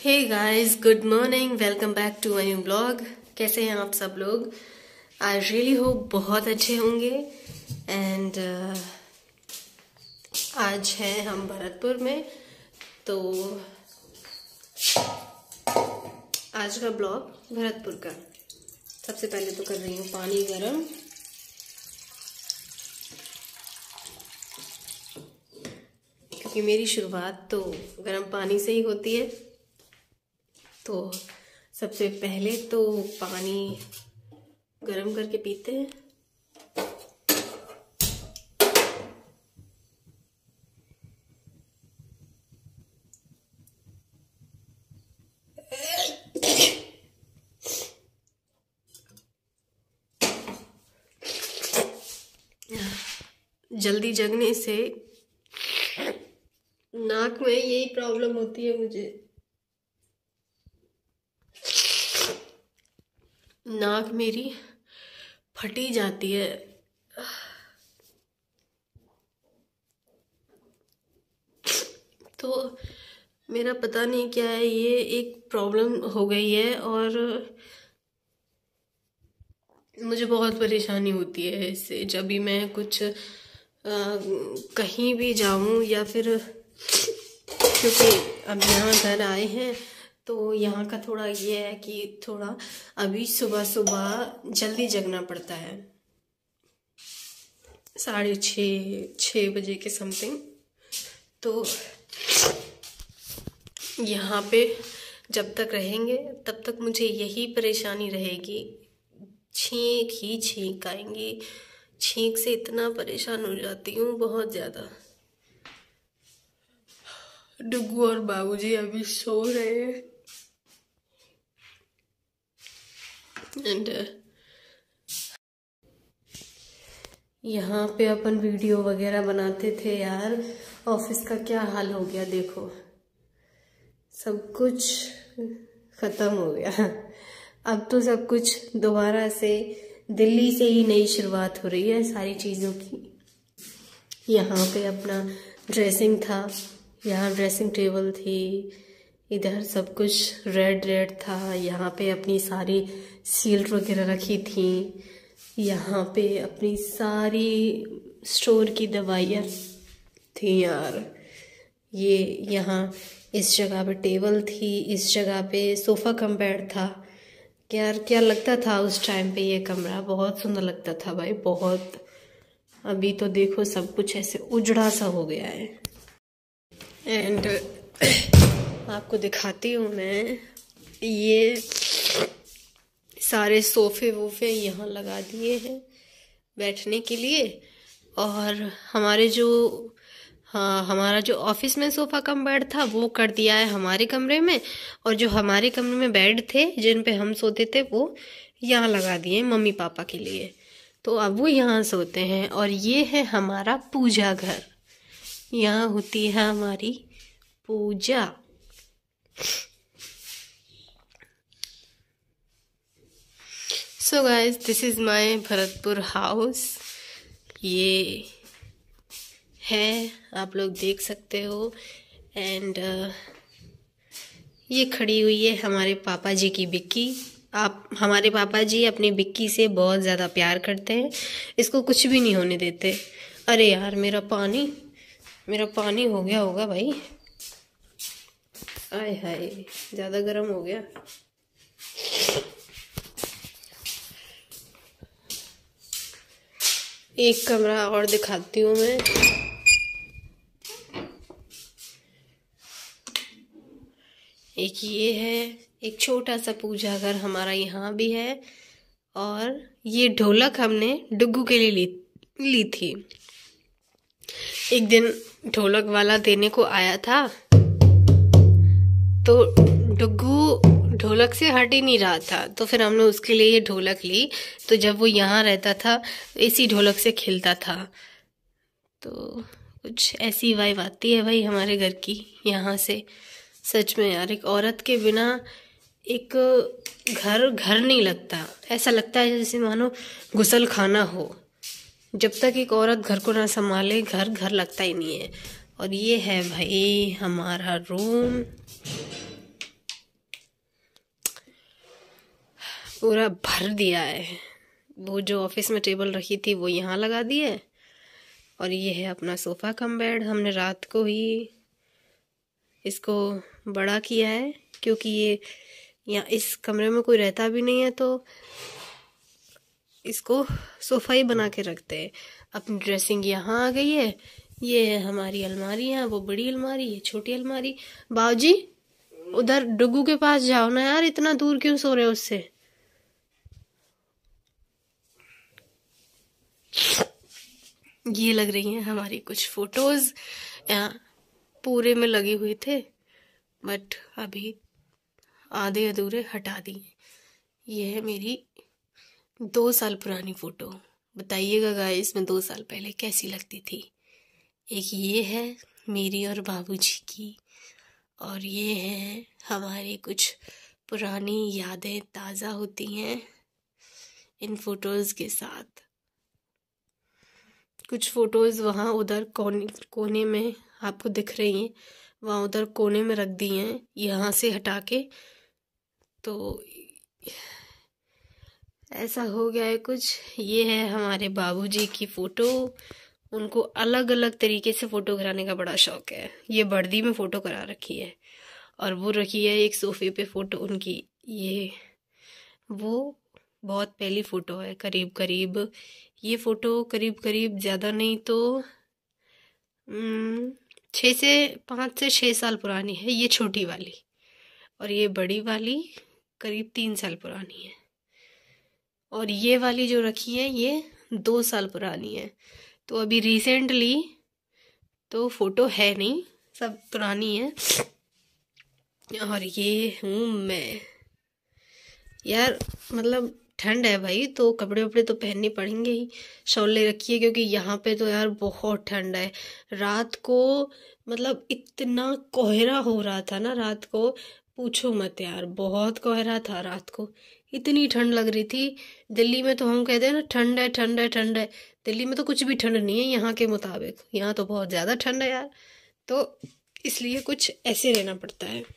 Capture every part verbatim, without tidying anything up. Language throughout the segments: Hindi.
Hey guys, good morning, welcome back to my new blog. कैसे हैं आप सब लोग? आई रियली होप बहुत अच्छे होंगे। एंड uh, आज हैं हम भरतपुर में, तो आज का ब्लॉग भरतपुर का। सबसे पहले तो कर रही हूँ पानी गरम। क्योंकि मेरी शुरुआत तो गरम पानी से ही होती है, तो सबसे पहले तो पानी गरम करके पीते हैं। जल्दी जगने से नाक में यही प्रॉब्लम होती है मुझे। नाक मेरी फटी जाती है। तो मेरा पता नहीं क्या है, ये एक प्रॉब्लम हो गई है और मुझे बहुत परेशानी होती है इससे। जब भी मैं कुछ आ, कहीं भी जाऊं या फिर, क्योंकि अब यहाँ घर आए हैं तो यहाँ का थोड़ा ये है कि थोड़ा अभी सुबह सुबह जल्दी जगना पड़ता है, साढ़े छः छः बजे के समथिंग। तो यहाँ पे जब तक रहेंगे तब तक मुझे यही परेशानी रहेगी, छींक ही छींक आएंगी। छींक से इतना परेशान हो जाती हूँ, बहुत ज़्यादा। डुग्गू और बाबूजी अभी सो रहे हैं एंड यहाँ पे अपन वीडियो वगैरह बनाते थे यार। ऑफिस का क्या हाल हो गया देखो, सब कुछ खत्म हो गया। अब तो सब कुछ दोबारा से दिल्ली से ही नई शुरुआत हो रही है सारी चीज़ों की। यहाँ पे अपना ड्रेसिंग था, यहाँ ड्रेसिंग टेबल थी, इधर सब कुछ रेड रेड था। यहाँ पे अपनी सारी सील्ड वगैरह रखी थी। यहाँ पे अपनी सारी स्टोर की दवाइयाँ थी यार। ये यहाँ इस जगह पे टेबल थी, इस जगह पे सोफ़ा कम बेड था। यार क्या लगता था उस टाइम पे, ये कमरा बहुत सुंदर लगता था भाई, बहुत। अभी तो देखो सब कुछ ऐसे उजड़ा सा हो गया है। एंड आपको दिखाती हूँ मैं, ये सारे सोफे वोफे यहाँ लगा दिए हैं बैठने के लिए। और हमारे जो हाँ हमारा जो ऑफिस में सोफ़ा कम बेड था वो कर दिया है हमारे कमरे में, और जो हमारे कमरे में बेड थे जिन पे हम सोते थे वो यहाँ लगा दिए मम्मी पापा के लिए। तो अब वो यहाँ सोते हैं। और ये है हमारा पूजा घर, यहाँ होती है हमारी पूजा। So guys, this is my Bharatpur house. ये है, आप लोग देख सकते हो। एंड uh, ये खड़ी हुई है हमारे पापा जी की बिक्की। आप हमारे पापा जी अपनी बिक्की से बहुत ज़्यादा प्यार करते हैं, इसको कुछ भी नहीं होने देते। अरे यार मेरा पानी मेरा पानी हो गया होगा भाई। आय हाय, ज़्यादा गर्म हो गया। एक कमरा और दिखाती हूँ मैं। एक ये है, एक छोटा सा पूजा घर हमारा यहाँ भी है। और ये ढोलक हमने डुग्गू के लिए ली ली थी। एक दिन ढोलक वाला देने को आया था, तो डुग्गू ढोलक से हट ही नहीं रहा था, तो फिर हमने उसके लिए ये ढोलक ली। तो जब वो यहाँ रहता था इसी ढोलक से खेलता था। तो कुछ ऐसी वाइब आती है भाई हमारे घर की यहाँ से। सच में यार, एक औरत के बिना एक घर घर नहीं लगता। ऐसा लगता है जैसे मानो गुसल खाना हो। जब तक एक औरत घर को ना संभाले, घर घर लगता ही नहीं है। और ये है भाई हमारा रूम। पूरा भर दिया है। वो जो ऑफिस में टेबल रखी थी वो यहाँ लगा दी है, और ये है अपना सोफ़ा कम बेड। हमने रात को ही इसको बड़ा किया है क्योंकि ये यहाँ इस कमरे में कोई रहता भी नहीं है, तो इसको सोफ़ा ही बना के रखते हैं। अपनी ड्रेसिंग यहाँ आ गई है। ये है हमारी अलमारी, है वो बड़ी अलमारी, ये छोटी अलमारी। बाबूजी उधर डुगू के पास जाओ ना यार, इतना दूर क्यों सो रहे हो उससे। ये लग रही हैं हमारी कुछ फोटोज, यहाँ पूरे में लगे हुए थे बट अभी आधे अधूरे हटा दिए। ये है मेरी दो साल पुरानी फोटो। बताइएगा गाइस मैं दो साल पहले कैसी लगती थी। एक ये है मेरी और बाबूजी की, और ये है हमारी कुछ पुरानी यादें ताज़ा होती हैं इन फोटोज़ के साथ। कुछ फोटोज़ वहाँ उधर कोने कोने में आपको दिख रही हैं, वहाँ उधर कोने में रख दी हैं यहाँ से हटा के। तो ऐसा हो गया है कुछ। ये है हमारे बाबूजी की फ़ोटो। उनको अलग अलग तरीके से फ़ोटो कराने का बड़ा शौक है। ये बर्दी में फ़ोटो करा रखी है, और वो रखी है एक सोफ़े पे फ़ोटो उनकी। ये वो बहुत पहली फ़ोटो है, करीब करीब ये फ़ोटो करीब करीब ज़्यादा नहीं तो छः से पाँच से छः साल पुरानी है ये छोटी वाली, और ये बड़ी वाली करीब तीन साल पुरानी है, और ये वाली जो रखी है ये दो साल पुरानी है। तो अभी रिसेंटली तो फ़ोटो है नहीं, सब पुरानी है। और ये हूँ मैं यार, मतलब ठंड है भाई तो कपड़े वपड़े तो पहनने पड़ेंगे ही। शॉल ले रखी है क्योंकि यहाँ पे तो यार बहुत ठंड है। रात को मतलब इतना कोहरा हो रहा था ना रात को, पूछो मत यार, बहुत कोहरा था रात को, इतनी ठंड लग रही थी। दिल्ली में तो हम कहते हैं ना ठंड है ठंड है ठंड है, दिल्ली में तो कुछ भी ठंड नहीं है यहाँ के मुताबिक। यहाँ तो बहुत ज़्यादा ठंड है यार, तो इसलिए कुछ ऐसे रहना पड़ता है।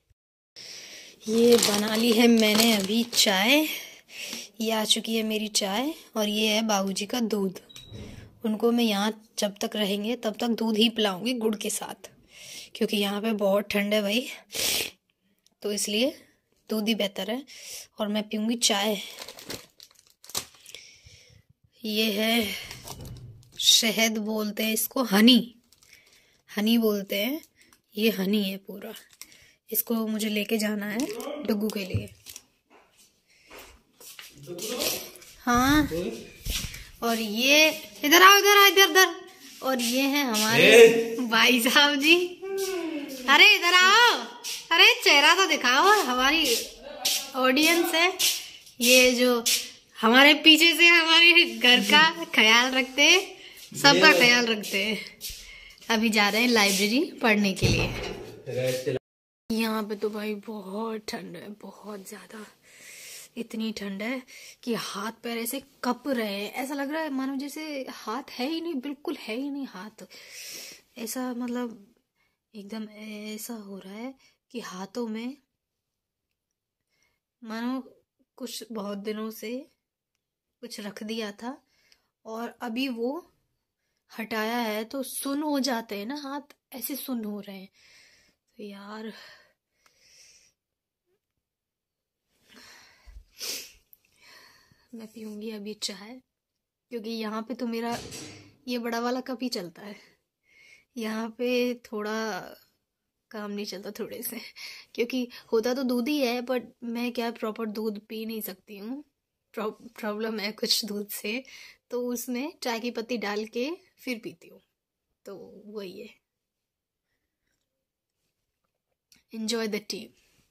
ये बना ली है मैंने अभी चाय, ये आ चुकी है मेरी चाय, और ये है बाबूजी का दूध। उनको मैं यहाँ जब तक रहेंगे तब तक दूध ही पिलाऊंगी गुड़ के साथ, क्योंकि यहाँ पे बहुत ठंड है भाई, तो इसलिए दूध ही बेहतर है। और मैं पीऊँगी चाय। ये है शहद बोलते हैं इसको, हनी हनी बोलते हैं, ये हनी है पूरा। इसको मुझे लेके जाना है डुगू के लिए। हाँ, और ये इधर आओ, इधर आओ, इधर इधर। और ये है हमारे भाई साहब जी। अरे इधर आओ, अरे चेहरा तो दिखाओ, हमारी ऑडियंस है ये जो हमारे पीछे से हमारे घर का ख्याल रखते हैं, सबका ख्याल रखते हैं। अभी जा रहे हैं लाइब्रेरी पढ़ने के लिए। यहाँ पे तो भाई बहुत ठंड है, बहुत ज़्यादा। इतनी ठंड है कि हाथ पैर ऐसे कप रहे हैं, ऐसा लग रहा है मानो जैसे हाथ है ही नहीं, बिल्कुल है ही नहीं हाथ। ऐसा मतलब एकदम ऐसा हो रहा है कि हाथों में मानो कुछ बहुत दिनों से कुछ रख दिया था और अभी वो हटाया है तो सुन्न हो जाते हैं ना हाथ, ऐसे सुन्न हो रहे हैं। तो यार मैं पीऊँगी अभी चाय, क्योंकि यहाँ पे तो मेरा ये बड़ा वाला कप ही चलता है। यहाँ पे थोड़ा काम नहीं चलता थोड़े से, क्योंकि होता तो दूध ही है बट मैं क्या प्रॉपर दूध पी नहीं सकती हूँ। प्रॉब्लम है कुछ दूध से, तो उसमें चाय की पत्ती डाल के फिर पीती हूँ, तो वही है। Enjoy the tea.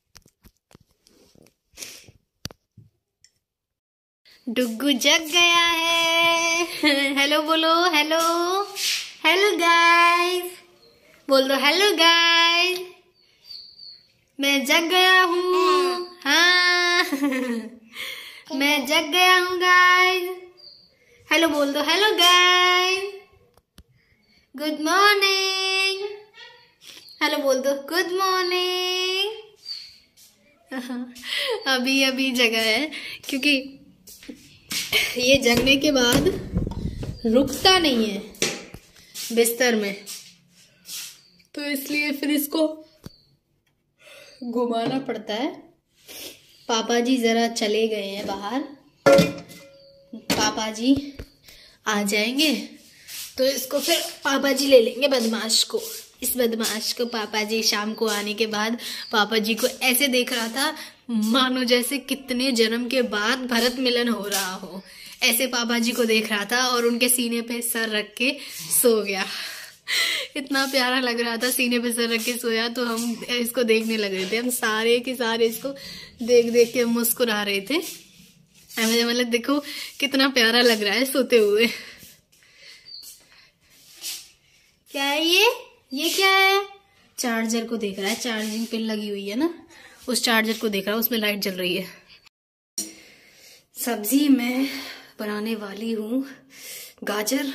डुग्गू जग गया है। हेलो बोलो, हेलो हेलो गाइस, बोल दो हेलो गाइस, मैं जग गया हूँ। हाँ मैं जग गया हूँ गाइस। हेलो बोल दो, hello guys, good morning. Hello बोल दो, गुड मॉर्निंग। अभी अभी जगा है, क्योंकि ये जगने के बाद रुकता नहीं है बिस्तर में, तो इसलिए फिर इसको घुमाना पड़ता है। पापा जी जरा चले गए हैं बाहर, पापा जी आ जाएंगे तो इसको फिर पापा जी ले लेंगे बदमाश को। इस बदमाश को पापा जी शाम को आने के बाद पापा जी को ऐसे देख रहा था मानो जैसे कितने जन्म के बाद भरत मिलन हो रहा हो, ऐसे पापा जी को देख रहा था और उनके सीने पे सर रख के सो गया। इतना प्यारा लग रहा था, सीने पे सर रख के सोया, तो हम इसको देखने लग रहे थे। हम सारे के सारे इसको देख देख के मुस्कुरा रहे थे। हमें मतलब देखो कितना प्यारा लग रहा है सोते हुए। क्या है ये ये क्या है? चार्जर को देख रहा है, चार्जिंग पिन लगी हुई है ना, उस चार्जर को देख रहा है, उसमें लाइट जल रही है। सब्जी मैं बनाने वाली हूँ गाजर,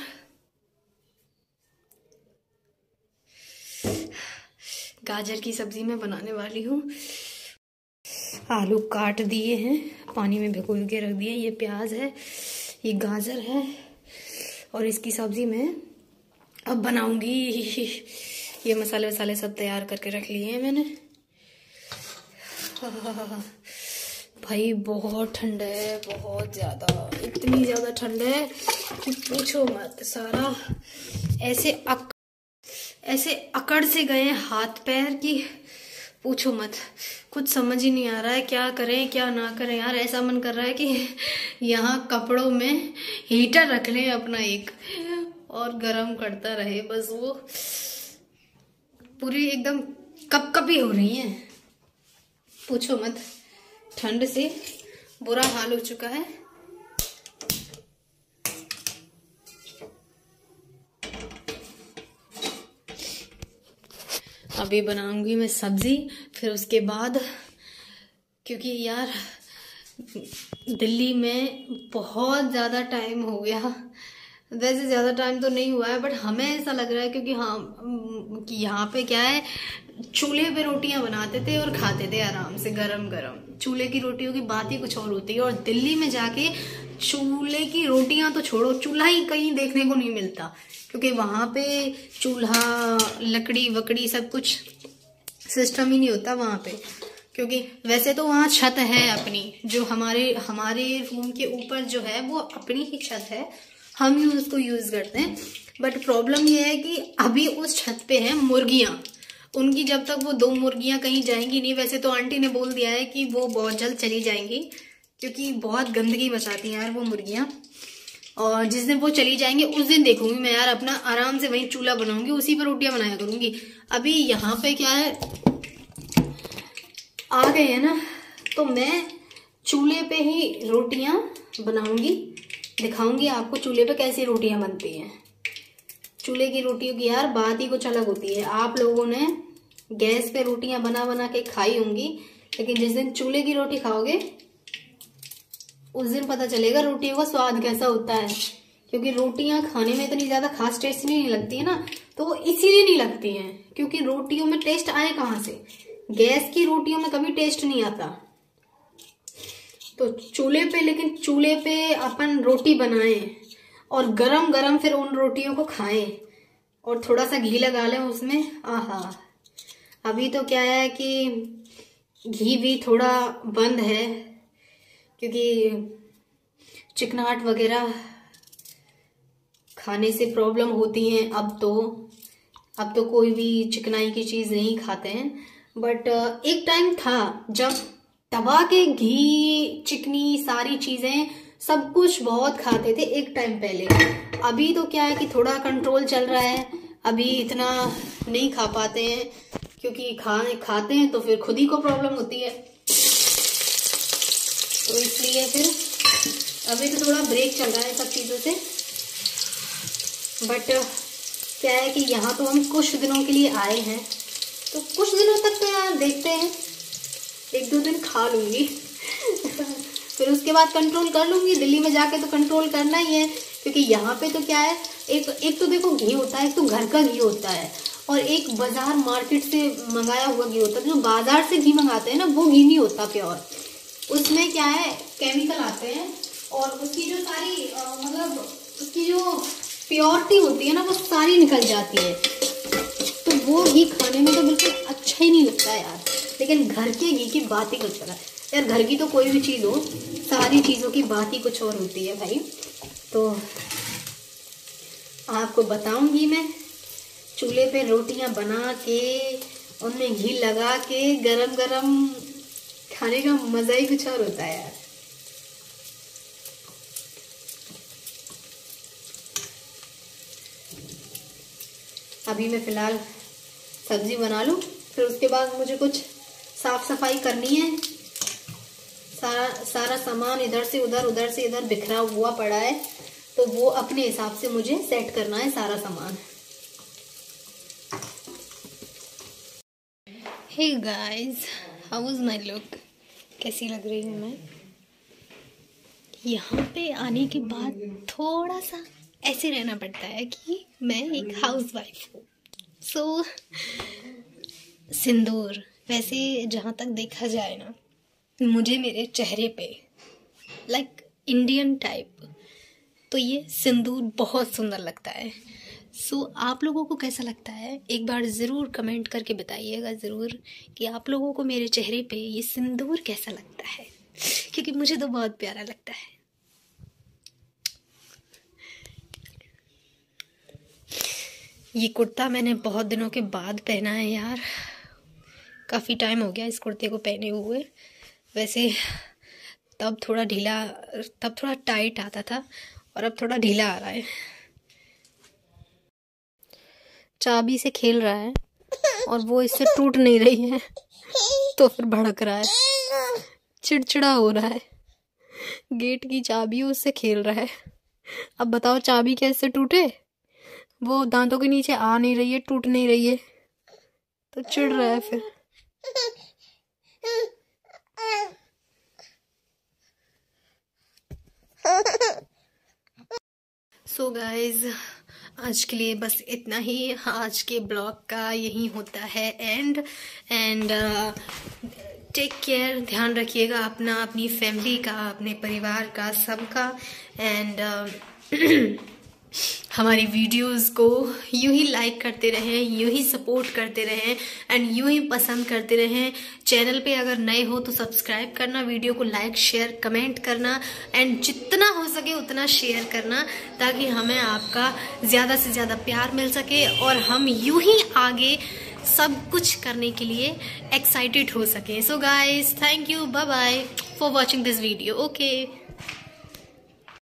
गाजर की सब्जी मैं बनाने वाली हूँ। आलू काट दिए हैं, पानी में भिगो के रख दिए। ये प्याज है, ये गाजर है, और इसकी सब्जी मैं अब बनाऊंगी। ये मसाले वसाले सब तैयार करके रख लिए हैं मैंने। भाई बहुत ठंड है, बहुत ज्यादा, इतनी ज्यादा ठंड है कि पूछो मत। सारा ऐसे अक, ऐसे अकड़ से गए हाथ पैर की पूछो मत। कुछ समझ ही नहीं आ रहा है क्या करें क्या ना करें यार। ऐसा मन कर रहा है कि यहाँ कपड़ों में हीटर रख लें अपना एक, और गरम करता रहे बस। वो पूरी एकदम कपकपी हो रही है, पूछो मत। ठंड से बुरा हाल हो चुका है। अभी बनाऊंगी मैं सब्जी, फिर उसके बाद, क्योंकि यार दिल्ली में बहुत ज़्यादा टाइम हो गया। वैसे ज़्यादा टाइम तो नहीं हुआ है, बट हमें ऐसा लग रहा है क्योंकि हाँ कि यहाँ पे क्या है, चूल्हे पे रोटियां बनाते थे और खाते थे आराम से गरम गरम। चूल्हे की रोटियों की बात ही कुछ और होती है। और दिल्ली में जाके चूल्हे की रोटियां तो छोड़ो, चूल्हा ही कहीं देखने को नहीं मिलता, क्योंकि वहां पे चूल्हा लकड़ी वकड़ी सब कुछ सिस्टम ही नहीं होता वहां पे। क्योंकि वैसे तो वहाँ छत है अपनी, जो हमारे हमारे रूम के ऊपर जो है वो अपनी ही छत है, हम ही उसको यूज करते हैं। बट प्रॉब्लम ये है कि अभी उस छत पे है मुर्गियां। उनकी जब तक वो दो मुर्गियां कहीं जाएंगी नहीं, वैसे तो आंटी ने बोल दिया है कि वो बहुत जल्द चली जाएंगी, क्योंकि बहुत गंदगी मचाती हैं यार वो मुर्गियां। और जिस दिन वो चली जाएंगे उस दिन देखूंगी मैं यार अपना आराम से वहीं चूल्हा बनाऊंगी, उसी पर रोटियां बनाया करूंगी। अभी यहाँ पे क्या है, आ गए है ना, तो मैं चूल्हे पे ही रोटियां बनाऊंगी, दिखाऊंगी आपको चूल्हे पे कैसी रोटियां बनती हैं। चूल्हे की रोटियों की यार बात ही कुछ अलग होती है। आप लोगों ने गैस पे रोटियां बना बना के खाई होंगी, लेकिन जिस दिन चूल्हे की रोटी खाओगे उस दिन पता चलेगा रोटियों का स्वाद कैसा होता है। क्योंकि रोटियां खाने में इतनी ज्यादा खास टेस्ट नहीं लगती है ना, तो वो इसीलिए नहीं लगती हैं क्योंकि रोटियों में टेस्ट आए कहाँ से। गैस की रोटियों में कभी टेस्ट नहीं आता। तो चूल्हे पे, लेकिन चूल्हे पे अपन रोटी बनाएं और गरम गरम फिर उन रोटियों को खाएं और थोड़ा सा घी लगा लें उसमें, आहा। अभी तो क्या है कि घी भी थोड़ा बंद है क्योंकि चिकनाहट वगैरह खाने से प्रॉब्लम होती है। अब तो अब तो कोई भी चिकनाई की चीज नहीं खाते हैं, बट एक टाइम था जब दबा के घी चिकनी सारी चीजें सब कुछ बहुत खाते थे एक टाइम पहले। अभी तो क्या है कि थोड़ा कंट्रोल चल रहा है, अभी इतना नहीं खा पाते हैं क्योंकि खा खाते हैं तो फिर खुद ही को प्रॉब्लम होती है, तो इसलिए फिर अभी तो थोड़ा ब्रेक चल रहा है सब चीजों से। बट क्या है कि यहाँ तो हम कुछ दिनों के लिए आए हैं, तो कुछ दिनों तक तो यार देखते हैं, एक दो दिन खा लूंगी फिर उसके बाद कंट्रोल कर लूंगी। दिल्ली में जाके तो कंट्रोल करना ही है क्योंकि यहाँ पे तो क्या है, एक एक तो देखो घी होता है, एक तो घर का घी होता है और एक बाजार मार्केट से मंगाया हुआ घी होता है। जो बाजार से घी मंगाते हैं ना, वो घी नहीं होता प्योर, उसमें क्या है केमिकल आते हैं और उसकी जो सारी मतलब उसकी जो प्योरिटी होती है ना वो सारी निकल जाती है, तो वो घी खाने में तो बिल्कुल अच्छा ही नहीं लगता है यार। लेकिन घर के घी की बात ही कुछ है यार, घर की तो कोई भी चीज़ हो, सारी चीज़ों की बात ही कुछ और होती है भाई। तो आपको बताऊंगी मैं, चूल्हे पे रोटियां बना के उनमें घी लगा के गरम गरम खाने का मजा ही कुछ और होता है यार। अभी मैं फिलहाल सब्जी बना लूं, फिर उसके बाद मुझे कुछ साफ सफाई करनी है। सारा सारा सामान इधर से उधर उधर से इधर बिखरा हुआ पड़ा है, तो वो अपने हिसाब से मुझे सेट करना है सारा सामान। Hey guys, how was my look? कैसी लग रही हूँ मैं? यहाँ पे आने के बाद थोड़ा सा ऐसे रहना पड़ता है कि मैं एक हाउसवाइफ हूँ। सो सिंदूर, वैसे जहाँ तक देखा जाए ना, मुझे मेरे चेहरे पे लाइक इंडियन टाइप तो ये सिंदूर बहुत सुंदर लगता है। सो so, आप लोगों को कैसा लगता है एक बार ज़रूर कमेंट करके बताइएगा ज़रूर कि आप लोगों को मेरे चेहरे पे ये सिंदूर कैसा लगता है, क्योंकि मुझे तो बहुत प्यारा लगता है। ये कुर्ता मैंने बहुत दिनों के बाद पहना है यार, काफ़ी टाइम हो गया इस कुर्ते को पहने हुए। वैसे तब थोड़ा ढीला, तब थोड़ा टाइट आता था और अब थोड़ा ढीला आ रहा है। चाबी से खेल रहा है और वो इससे टूट नहीं रही है, तो फिर भड़क रहा है, चिड़चिड़ा हो रहा है। गेट की चाबी उससे खेल रहा है। अब बताओ चाबी कैसे टूटे? वो दांतों के नीचे आ नहीं रही है, टूट नहीं रही है, तो चिढ़ रहा है फिर। सो गाइज, आज के लिए बस इतना ही। आज के ब्लॉग का यही होता है एंड एंड टेक केयर, ध्यान रखिएगा अपना, अपनी फैमिली का, अपने परिवार का, सबका। एंड uh, हमारी वीडियोस को यूं ही लाइक करते रहें, यूं ही सपोर्ट करते रहें एंड यूं ही पसंद करते रहें। चैनल पे अगर नए हो तो सब्सक्राइब करना, वीडियो को लाइक शेयर कमेंट करना एंड जितना हो सके उतना शेयर करना, ताकि हमें आपका ज़्यादा से ज़्यादा प्यार मिल सके और हम यूं ही आगे सब कुछ करने के लिए एक्साइटेड हो सके। So guys, thank you, bye bye for watching this video. Okay.